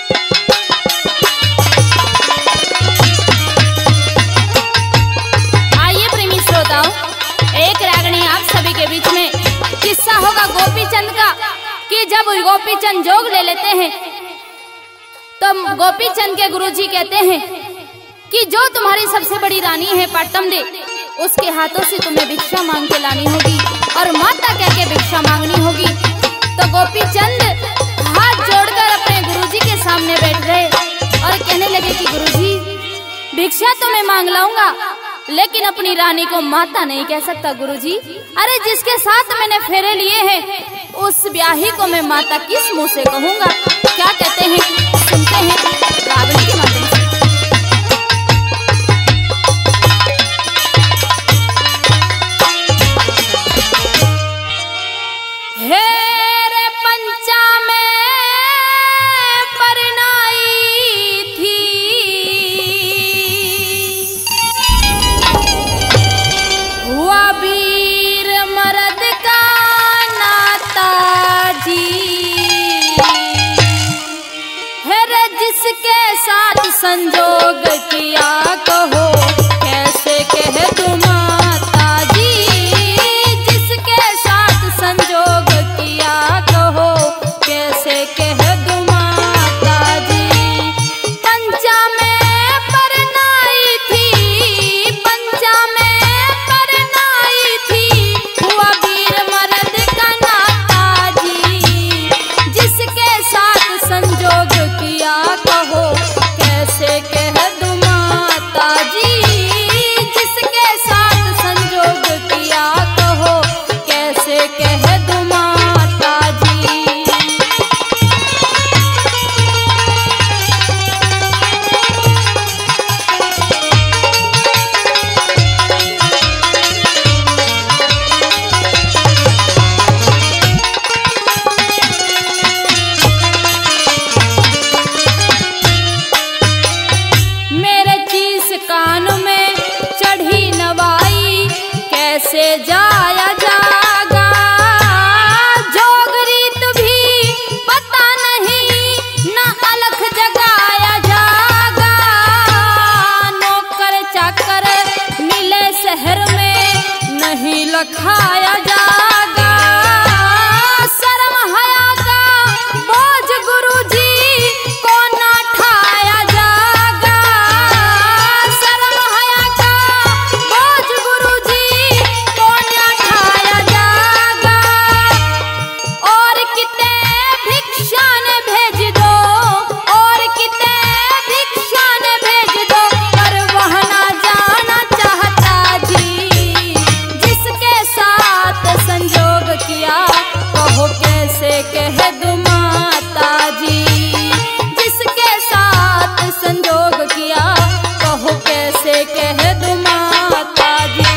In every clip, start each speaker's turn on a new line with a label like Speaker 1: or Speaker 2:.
Speaker 1: आइए प्रेमी श्रोताओं, एक रागनी आप सभी के बीच में किस्सा होगा गोपी चंद का कि जब गोपी चंद जोग ले लेते हैं तो गोपी चंद के गुरुजी कहते हैं कि जो तुम्हारी सबसे बड़ी रानी है पाटम दे, उसके हाथों से तुम्हें भिक्षा मांग के लानी होगी और माता कह के भिक्षा मांगनी होगी। तो गोपी चंद हाथ जोड़कर अपने गुरुजी के सामने बैठ गए और कहने लगे कि गुरुजी, भिक्षा तो मैं मांग लाऊंगा लेकिन अपनी रानी को माता नहीं कह सकता गुरुजी। अरे जिसके साथ मैंने फेरे लिए हैं उस ब्याही को मैं माता किस मुंह से कहूंगा। क्या कहते हैं, सुनते हैं रागनी के माध्यम से। हेरे पंचा में परनाई थी, हुआ वीर मर्द का नाता जी। हेरे जिसके साथ संजोग किया कहो कैसे कह दूं माता जी, जिसके साथ संजोग किया कहो कैसे कह दूं माता जी। पंचा में परनाई थी, पंचा में परनाई थी, हुआ वीर मर्द का नाता जी। जिसके साथ संजोग किया कहो कैसे कह दूं माता जी, जिसके साथ संजोग किया कहो कैसे कह दूं माता जी। मेरे चीस कान में चढ़ी नवाई कैसे जाया जागा, जोग रीत भी पता नहीं न अलख जगाया जागा। नौकर चाकर मिले शहर में नहीं लखाया जागा, शर्म हया का बोझ गुरुजी को ना ठाया जागा। शर्म हया का बोझ गुरुजी को ना ठाया जागा। और किते भिक्षा ने भेज दो, और किते भिक्षा ने भेज दो, पर वह ना जाना चाहता जी। जिसके साथ संजोग किया कहो कैसे कह दूं माता जी, जिसके साथ संजोग किया कहो कैसे कह दूं माता जी।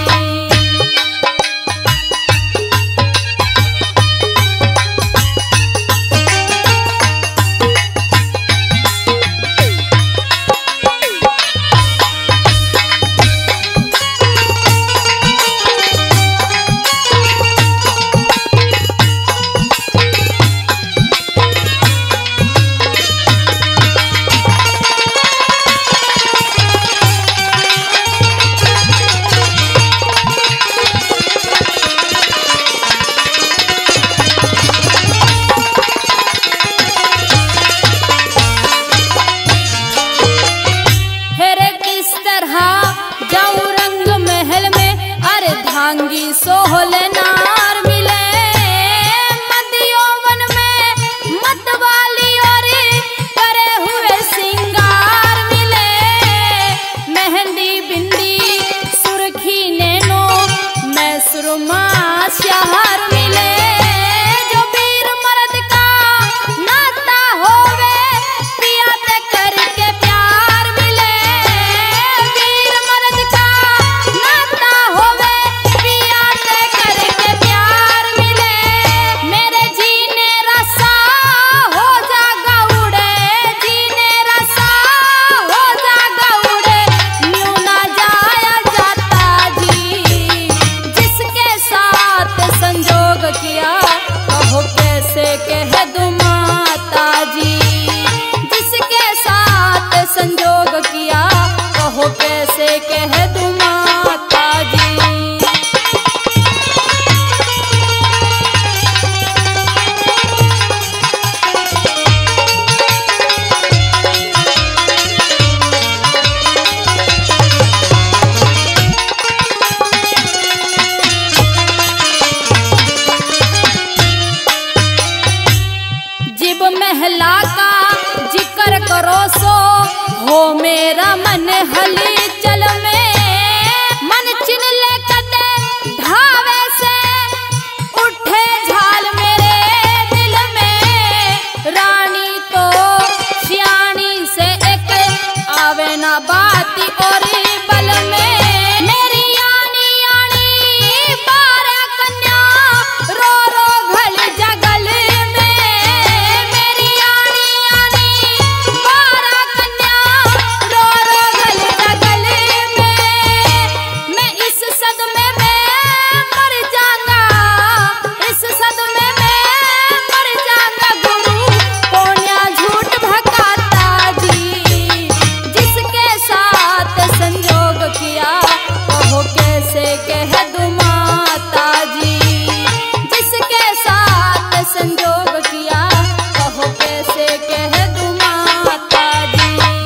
Speaker 1: महला का जिक्र करो सो हो मेरा मन हलचल में। मन चिन ले कदे ढावे से उठे झाल मेरे दिल में। रानी तो सियानी से एक आवे ना बाती और बल में। मेरी यानी यानी बारह कन्या रो रो घल जगल में। मेरी यानी यानी बारह कन्या रो रो घल जगल में। मैं इस सदमे में मर जाऊंगा, इस सदमे में मर जाऊंगा। गुरु कोन्या झूठ भकाता जी, जिसके साथ संजोग किया कहो कैसे कह दूं माता जी। जिसके साथ संजोग किया कहो कैसे कह दूं माता जी।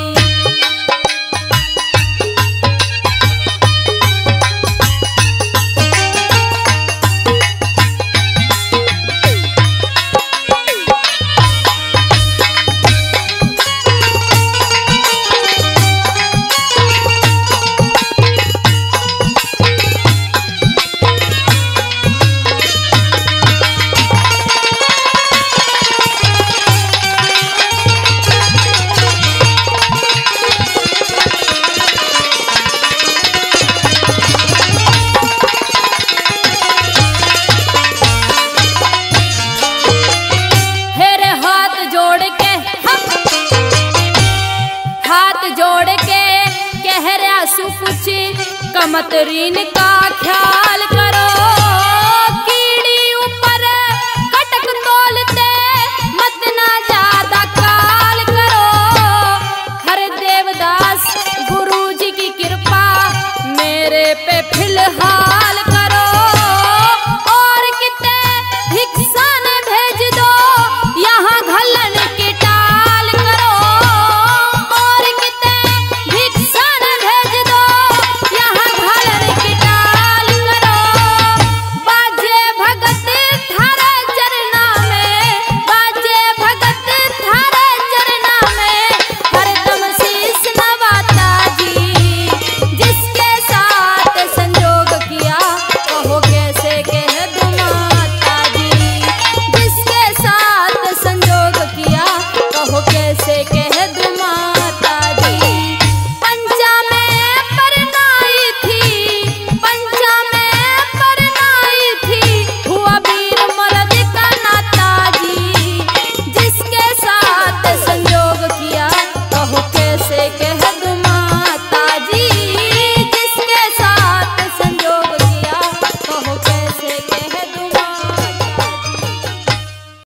Speaker 1: हेरे हाथ जोड़ के हाथ जोड़ के कह रहा सु कुछ कमतरीन का ख्याल करो।